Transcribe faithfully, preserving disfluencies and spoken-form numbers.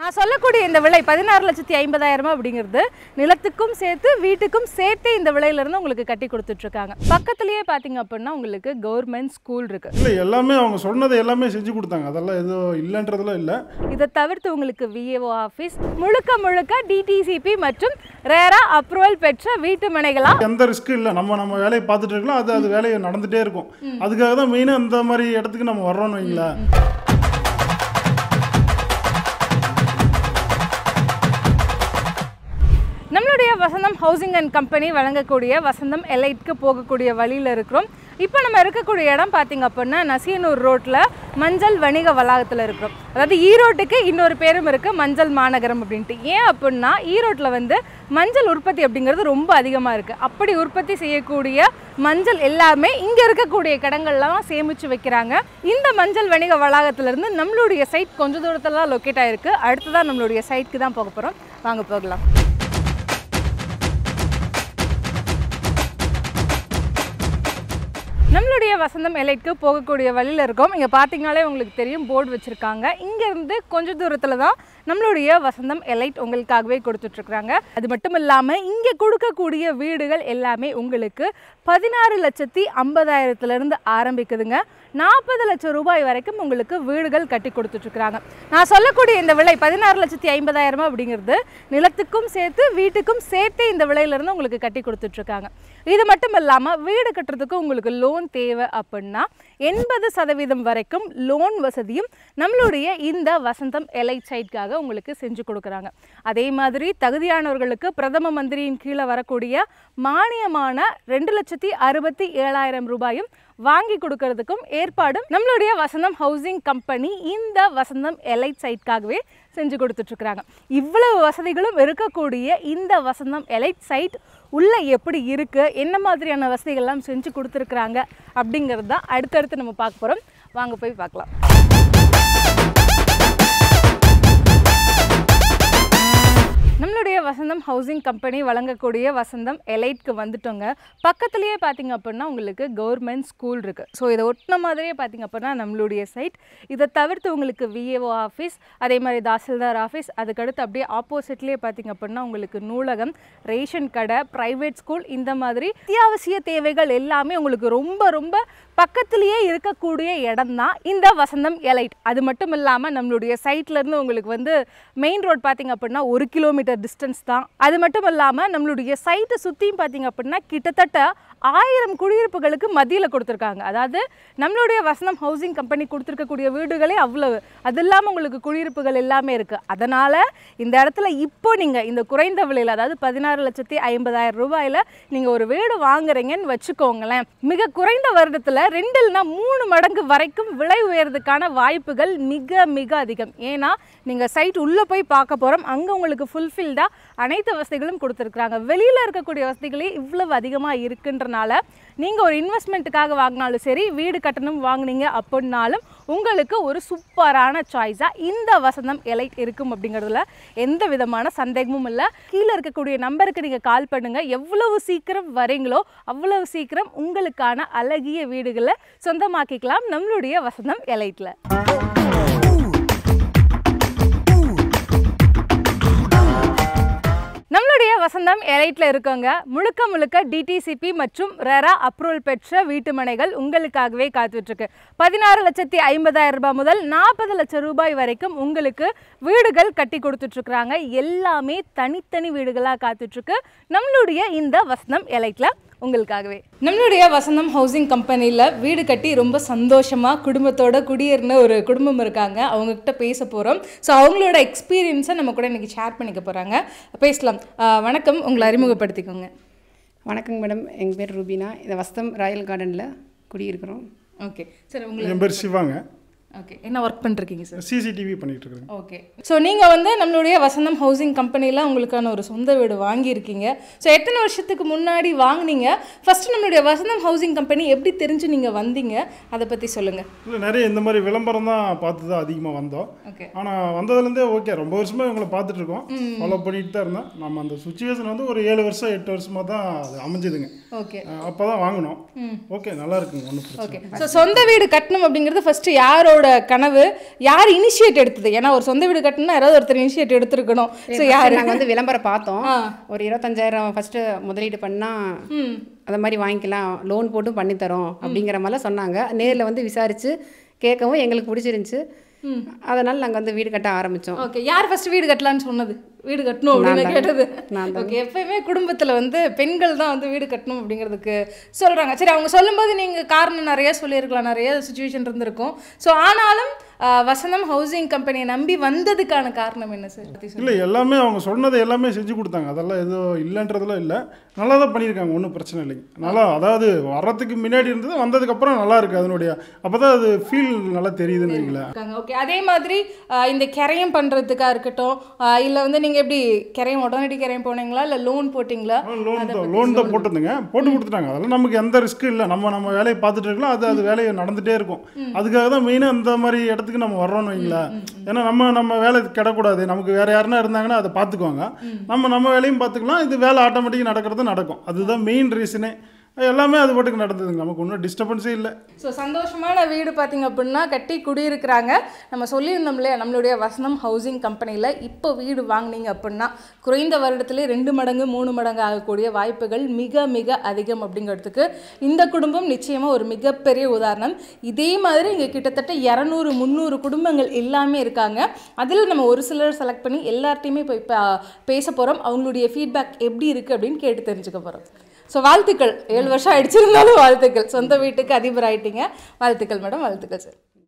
நான் சொல்லக்கூடிய இந்த விலை பதினாறு லட்சத்தி ஐம்பதாயிரம் அப்படிங்கிறது நிலத்துக்கும் சேர்த்து வீட்டுக்கும் சேர்த்து இந்த விலையில இருந்து உங்களுக்கு கட்டி கொடுத்துட்டு இருக்காங்க. பக்கத்துலயே பாத்தீங்க அப்படின்னா உங்களுக்கு கவர்மெண்ட் ஸ்கூல் இருக்கு. இல்ல எல்லாமே அவங்க சொன்னது எல்லாமே செஞ்சு கொடுத்தாங்க. அதெல்லாம் ஏதோ இல்லன்றதுலாம் இல்ல. இத தவிர்த்து உங்களுக்கு விஏஓ ஆபீஸ் முழுக்க முழுக்க டிடிசிபி மற்றும் ரேரா அப்ரூவல் பெற்ற வீட்டு மனைகளா. எந்த ரிஸ்க் இல்ல. நம்ம நம்ம வேலையை பார்த்துட்டு இருக்கலாம். அது அது வேலையை நடந்துட்டே இருக்கும். அதுக்காக தான் மெயினா இந்த மாதிரி இடத்துக்கு நம்ம வர்றோம்னு வைங்களா. நம்மளுடைய வசந்தம் ஹவுசிங் அண்ட் கம்பெனி வழங்கக்கூடிய வசந்தம் எலைட்க்கு போகக்கூடிய வழியில் இருக்கிறோம். இப்போ நம்ம இருக்கக்கூடிய இடம் பார்த்தீங்க அப்படின்னா நசியனூர் ரோட்டில் மஞ்சள் வணிக வளாகத்தில் இருக்கிறோம். அதாவது ஈரோட்டுக்கு இன்னொரு பேரும் இருக்குது, மஞ்சள் மாநகரம் அப்படின்ட்டு. ஏன் அப்படின்னா ஈரோட்டில் வந்து மஞ்சள் உற்பத்தி அப்படிங்கிறது ரொம்ப அதிகமாக இருக்குது. அப்படி உற்பத்தி செய்யக்கூடிய மஞ்சள் எல்லாமே இங்கே இருக்கக்கூடிய கடங்கள்லாம் சேமித்து வைக்கிறாங்க. இந்த மஞ்சள் வணிக வளாகத்திலேருந்து நம்மளுடைய சைட் கொஞ்சம் தூரத்தில் தான் லொக்கேட் ஆகிருக்கு. அடுத்ததான் நம்மளுடைய சைட்டுக்கு தான் போக போகிறோம். வாங்க போகலாம். நம்மளுடைய வசந்தம் எலைட்க்கு போகக்கூடிய வழியில் இருக்கோம். இங்கே பார்த்தீங்கனாலே உங்களுக்கு தெரியும், போர்டு வச்சுருக்காங்க. இங்கேருந்து கொஞ்சம் தூரத்தில் தான் நம்மளுடைய வசந்தம் எலைட் உங்களுக்காகவே கொடுத்துட்ருக்குறாங்க. அது மட்டும் இல்லாமல் இங்கே கொடுக்கக்கூடிய வீடுகள் எல்லாமே உங்களுக்கு பதினாறு லட்சத்தி ஐம்பதாயிரத்துலேருந்து ஆரம்பிக்குதுங்க. நாற்பது லட்சம் ரூபாய் வரைக்கும் உங்களுக்கு வீடுகள் கட்டி கொடுத்துட்ருக்குறாங்க. நான் சொல்லக்கூடிய இந்த விலை பதினாறு லட்சத்தி ஐம்பதாயிரம் அப்படிங்கிறது நிலத்துக்கும் சேர்த்து வீட்டுக்கும் சேர்த்து இந்த விலையிலேருந்து உங்களுக்கு கட்டி கொடுத்துட்ருக்காங்க. இது மட்டும் இல்லாமல் வீடு கட்டுறதுக்கு உங்களுக்கு லோன் தேவை அப்படின்னா எண்பது சதவீதம் வரைக்கும் லோன் வசதியும் நம்மளுடைய இந்த வசந்தம் எலைட் சைட்காக உங்களுக்கு செஞ்சு கொடுக்குறாங்க. அதே மாதிரி தகுதியானவர்களுக்கு பிரதம மந்திரியின் கீழே வரக்கூடிய மானியமான ரெண்டு லட்சத்தி அறுபத்தி ஏழாயிரம் ரூபாயும் வாங்கி கொடுக்கறதுக்கும் ஏற்பாடும் நம்மளுடைய வசந்தம் ஹவுசிங் கம்பெனி இந்த வசந்தம் எலைட் சைட்காகவே செஞ்சு கொடுத்துட்ருக்குறாங்க. இவ்வளவு வசதிகளும் இருக்கக்கூடிய இந்த வசந்தம் எலைட் சைட் உள்ளே எப்படி இருக்குது, என்ன மாதிரியான வசதிகள்லாம் செஞ்சு கொடுத்துருக்குறாங்க அப்படிங்கிறது தான் அடுத்தடுத்து நம்ம பார்க்க போகிறோம். வாங்க போய் பார்க்கலாம். நம்மளுடைய வசந்தம் ஹவுசிங் கம்பெனி வழங்கக்கூடிய வசந்தம் எலைட்க்கு வந்துட்டோங்க. பக்கத்துலேயே பார்த்தீங்க அப்படின்னா உங்களுக்கு கவர்மெண்ட் ஸ்கூல் இருக்குது. ஸோ இதை ஒட்டின மாதிரியே பார்த்தீங்க அப்படின்னா நம்மளுடைய சைட். இதை தவிர்த்து உங்களுக்கு விஏஓ ஆஃபீஸ், அதே மாதிரி தாசில்தார் ஆஃபீஸ், அதுக்கடுத்து அப்படியே ஆப்போசிட்லேயே பார்த்தீங்க அப்படின்னா உங்களுக்கு நூலகம், ரேஷன் கடை, ப்ரைவேட் ஸ்கூல், இந்த மாதிரி அத்தியாவசிய தேவைகள் எல்லாமே உங்களுக்கு ரொம்ப ரொம்ப பக்கத்துலேயே இருக்கக்கூடிய இடம் தான் இந்த வசந்தம் எலைட். அது மட்டும் இல்லாமல் நம்மளுடைய சைட்லேருந்து உங்களுக்கு வந்து மெயின் ரோட் பார்த்தீங்க அப்படின்னா ஒரு கிலோமீட்டர் டிஸ்டன்ஸ் தான். அது மட்டும் இல்லாமல் நம்மளுடைய சைட்டை சுற்றியும் பார்த்தீங்க அப்படின்னா கிட்டத்தட்ட ஆயிரம் குடியிருப்புகளுக்கு மத்தியில் கொடுத்துருக்காங்க. அதாவது நம்மளுடைய வசந்தம் ஹவுசிங் கம்பெனி கொடுத்துருக்கக்கூடிய வீடுகளே அவ்வளவு. அது இல்லாமல் உங்களுக்கு குடியிருப்புகள் எல்லாமே இருக்குது. அதனால் இந்த இடத்துல இப்போ நீங்கள் இந்த குறைந்த விலையில், அதாவது பதினாறு லட்சத்தி ஐம்பதாயிரம் ரூபாயில் நீங்கள் ஒரு வீடு வாங்குறீங்கன்னு வச்சுக்கோங்களேன், மிக குறைந்த வருடத்தில் ரெண்டுலனா மூணு மடங்கு வரைக்கும் விலை உயர்றதுக்கான வாய்ப்புகள் மிக மிக அதிகம். ஏன்னா நீங்கள் சைட் உள்ளே போய் பார்க்க போகிறோம். அங்கே உங்களுக்கு ஃபுல்ஃபில்டாக அனைத்து வசதிகளும் கொடுத்துருக்குறாங்க. வெளியில் இருக்கக்கூடிய வசதிகளே இவ்வளவு அதிகமாக இருக்குன்றனால நீங்கள் ஒரு இன்வெஸ்ட்மெண்ட்டுக்காக வாங்கினாலும் சரி, வீடு கட்டணம் வாங்கினீங்க அப்படின்னாலும் உங்களுக்கு ஒரு சூப்பரான சாய்ஸாக இந்த வசந்தம் எலைட் இருக்கும் அப்படிங்கிறதுல எந்த விதமான சந்தேகமும் இல்லை. கீழே இருக்கக்கூடிய நம்பருக்கு நீங்கள் கால் பண்ணுங்கள். எவ்வளவு சீக்கிரம் வரீங்களோ அவ்வளவு சீக்கிரம் உங்களுக்கான அழகிய வீடுகளை சொந்தமாக்கிக்கலாம் நம்மளுடைய வசந்தம் எலைட்டில். நம்மளுடைய வசந்தம் எலைட்டில் இருக்கவங்க முழுக்க முழுக்க டிடிசிபி மற்றும் ரெரா அப்ரூவல் பெற்ற வீட்டு மனைகள் உங்களுக்காகவே காத்துட்ருக்கு. பதினாறு லட்சத்தி ஐம்பதாயிரம் ரூபாய் முதல் நாற்பது லட்சம் ரூபாய் வரைக்கும் உங்களுக்கு வீடுகள் கட்டி கொடுத்துட்ருக்குறாங்க. எல்லாமே தனித்தனி வீடுகளாக காத்துட்ருக்கு நம்மளுடைய இந்த வசந்தம் எலைட்டில் உங்களுக்காகவே. நம்மளுடைய வசந்தம் ஹவுசிங் கம்பெனியில் வீடு கட்டி ரொம்ப சந்தோஷமாக குடும்பத்தோட குடியேறின ஒரு குடும்பம் இருக்காங்க. அவங்கக்கிட்ட பேச போகிறோம். ஸோ அவங்களோட எக்ஸ்பீரியன்ஸை நம்ம கூட இன்றைக்கி ஷேர் பண்ணிக்க போகிறாங்க. பேசலாம். வணக்கம், உங்களை அறிமுகப்படுத்திக்கோங்க. வணக்கங்க மேடம், எங்கள் பேர் ரூபினா. இந்த வசந்தம் ராயல் கார்டனில் குடியிருக்கிறோம். ஓகே சார், உங்களுக்கு என் பேர் சிவாங்க. ஓகே, என்ன ஒர்க் பண்ணுறீங்க சார்? சிசிடிவி பண்ணிட்டு இருக்கேன். ஓகே, ஸோ நீங்கள் வந்து நம்மளுடைய வசந்தம் ஹவுசிங் கம்பெனியில் உங்களுக்கான ஒரு சொந்த வீடு வாங்கியிருக்கீங்க. ஸோ எத்தனை வருஷத்துக்கு முன்னாடி வாங்கினீங்க? ஃபஸ்ட்டு நம்மளுடைய வசந்தம் ஹவுசிங் கம்பெனி எப்படி தெரிஞ்சு நீங்கள் வந்தீங்க, அதை பற்றி சொல்லுங்கள். இல்லை, நிறைய இந்த மாதிரி விளம்பரம் தான் பார்த்து தான் அதிகமாக வந்தோம். ஓகே, ஆனால் வந்ததுலேருந்தே ஓகே, ரொம்ப வருஷமாக இவங்களை பார்த்துட்டு இருக்கோம், ஃபாலோ பண்ணிட்டு தான் இருந்தோம். நம்ம அந்த சுச்சுவேஷன் வந்து ஒரு ஏழு வருஷம் எட்டு வருஷமாக தான் அது அமைஞ்சுதுங்க. ஓகே, அப்போ தான் வாங்கினோம். ஓகே, நல்லா இருக்குங்க, ஒன்றும் பிரச்சனை. ஓகே, ஸோ சொந்த வீடு கட்டணும் அப்படிங்கிறது ஃபஸ்ட்டு யாரோட யாரோட கனவு, யார் இனிஷியேட் எடுத்தது? ஏன்னா ஒரு சொந்த வீடு கட்டணும்னா யாராவது ஒருத்தர் இனிஷியேட் எடுத்துருக்கணும். ஸோ யார்? நாங்கள் வந்து விளம்பரம் பார்த்தோம். ஒரு இருபத்தஞ்சாயிரம் ஃபஸ்ட்டு முதலீடு பண்ணால் அந்த மாதிரி வாங்கிக்கலாம், லோன் போட்டும் பண்ணித்தரோம் அப்படிங்கிற மாதிரிலாம் சொன்னாங்க. நேரில் வந்து விசாரித்து கேட்கவும் எங்களுக்கு பிடிச்சிருந்துச்சு. அதனால் நாங்கள் வந்து வீடு கட்ட ஆரம்பித்தோம். ஓகே, யார் ஃபஸ்ட்டு வீடு கட்டலான்னு சொன்னது? வீடு கட்டணும் அப்படின்னு கேட்டது? ஓகே, எப்பயுமே குடும்பத்தில் வந்து பெண்கள் தான் வந்து வீடு கட்டணும் அப்படிங்கிறதுக்கு சொல்கிறாங்க. சரி, அவங்க சொல்லும்போது நீங்கள் காரணம் நிறைய சொல்லியிருக்கலாம், நிறைய சுச்சுவேஷன் இருந்திருக்கும். ஸோ ஆனாலும் வசந்தம் ஹவுசிங் கம்பெனியை நம்பி வந்ததுக்கான காரணம் என்ன சார்? இல்லை, எல்லாமே அவங்க சொன்னதை எல்லாமே செஞ்சு கொடுத்தாங்க. அதெல்லாம் எதுவும் இல்லைன்றதுலாம் இல்லை, நல்லா தான் பண்ணியிருக்காங்க, ஒன்றும் பிரச்சனை இல்லைங்க. நல்லா, அதாவது வர்றதுக்கு முன்னாடி இருந்தது, வந்ததுக்கப்புறம் நல்லா இருக்குது. அதனுடைய அப்போ தான் அது ஃபீல் நல்லா தெரியுதுன்னு வைங்களேன். ஓகே, அதே மாதிரி இந்த கரையம் பண்ணுறதுக்காக இருக்கட்டும், இல்லை வந்து நீங்கள் எப்படி கரையம் உடனடி கரையம் போனீங்களா இல்லை லோன் போட்டிங்களா? லோன் தான் லோன் தான் போட்டுருந்துங்க, போட்டு கொடுத்துட்டாங்க. அதெல்லாம் நமக்கு எந்த ரிஸ்க்கும் இல்லை. நம்ம நம்ம வேலையை பார்த்துட்டு இருக்கலாம், அது அது வேலையை நடந்துகிட்டே இருக்கும். அதுக்காக தான் மெயினாக இந்த மாதிரி இடத்துக்கு நம்ம வர்றோம்னு வைங்களேன். ஏன்னா நம்ம நம்ம வேலை கிடக்கூடாது, நமக்கு வேறு யாருன்னா இருந்தாங்கன்னா அதை பார்த்துக்குவாங்க, நம்ம நம்ம வேலையும் பார்த்துக்கலாம், இது வேலை ஆட்டோமேட்டிக்காக நடக்கிறது நடக்கும். அதுதான் மெயின் ரீசனே. எல்லாமே அது பாட்டுக்கு நடந்ததுங்க, நமக்கு ஒன்றும் டிஸ்டர்பன்ஸே இல்லை. ஸோ சந்தோஷமான வீடு பார்த்திங்க அப்படின்னா கட்டி குடியிருக்கிறாங்க. நம்ம சொல்லியிருந்தோம் இல்லையா, நம்மளுடைய வசந்தம் ஹவுசிங் கம்பெனியில் இப்போ வீடு வாங்கினீங்க அப்படின்னா குறைந்த வருடத்துலேயே ரெண்டு மடங்கு மூணு மடங்கு ஆகக்கூடிய வாய்ப்புகள் மிக மிக அதிகம் அப்படிங்கிறதுக்கு இந்த குடும்பம் நிச்சயமாக ஒரு மிகப்பெரிய உதாரணம். இதே மாதிரி இங்கே கிட்டத்தட்ட இரநூறு முந்நூறு குடும்பங்கள் எல்லாமே இருக்காங்க. அதில் நம்ம ஒரு சிலர் செலக்ட் பண்ணி எல்லார்ட்டையுமே போய் பேச போகிறோம். அவங்களுடைய ஃபீட்பேக் எப்படி இருக்குது அப்படின்னு கேட்டு தெரிஞ்சுக்க போகிறோம். ஸோ வாழ்த்துக்கள், ஏழு வருஷம் ஆயிடுச்சிருந்தாலும் வாழ்த்துக்கள், சொந்த வீட்டுக்கு அதிபர் ஆகிட்டீங்க. வாழ்த்துக்கள் மேடம், வாழ்த்துக்கள் சார்.